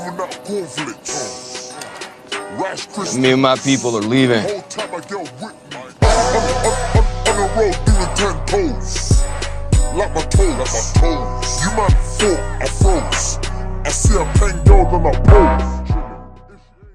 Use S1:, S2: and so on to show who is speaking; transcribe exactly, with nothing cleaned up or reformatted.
S1: giving out cornflakes.
S2: Me and my people are leaving.
S1: Whole time I get with me. On, on, on, on the road doing ten toes. Like my toes, like my toes. You man fought, I froze. I see a pen girl on my pose.